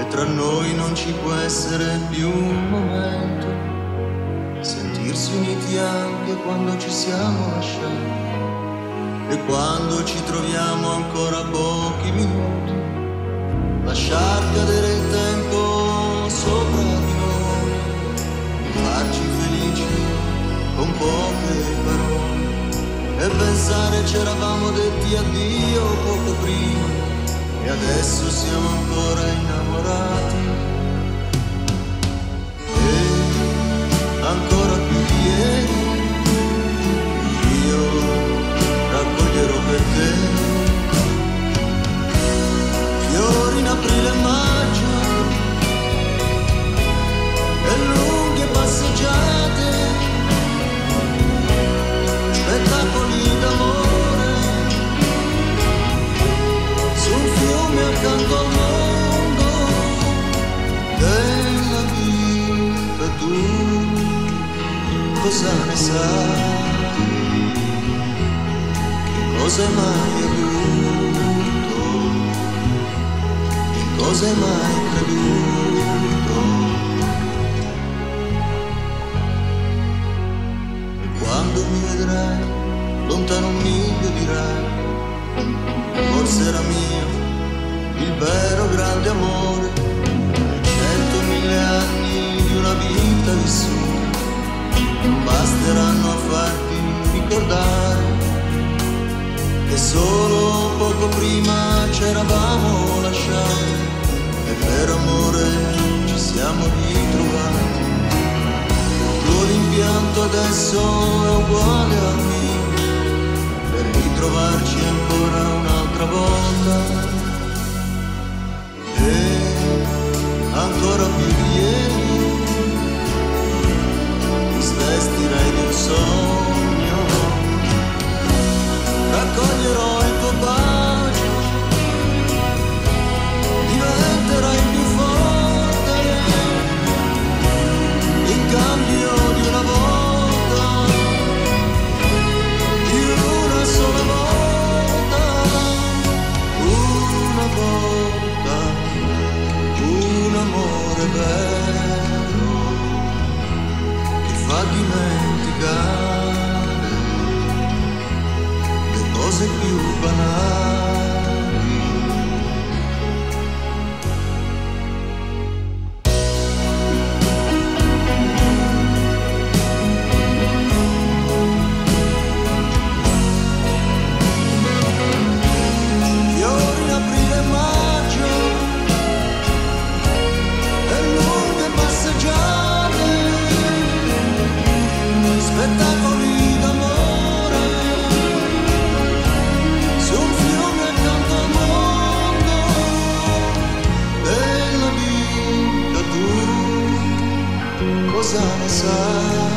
tra noi non ci può essere più un momento, sentirsi uniti anche quando ci siamo lasciati e quando ci troviamo ancora pochi minuti, lasciar cadere il tempo sopra di noi, farci felici con poche parole e pensare c'eravamo detti addio poco prima e adesso siamo ancora innamorati. E ancora più di ieri io raccoglierò per te fiori in aprile e maggio e lunghe passeggiate, spettacoli d'amore su un fiume accanto al mondo della vita. Tu cosa ne sai? Che cosa hai mai avuto? In cosa hai mai creduto? E quando mi vedrai lontano un miglio dirai forse era mio il vero grande amore, 100.000 anni di una vita vissuta non basteranno a farti ricordare che solo poco prima c'eravamo lasciati e per amore ci siamo ritrovati. Il tuo rimpianto adesso è uguale al mio, per ritrovarci ancora un'altra volta. E ancora più di ieri mi svestirai di un sogno, raccoglierò il tuo bacio, diventerai più forte in cambio di una volta, di una sola volta, una volta, un amore vero che fa dimenticare le cose più banali. Fiori in aprile e maggio e lunghe passeggiate, spettacoli d'amore su un fiume accanto al mondo della vita. Tu cosa ne sai?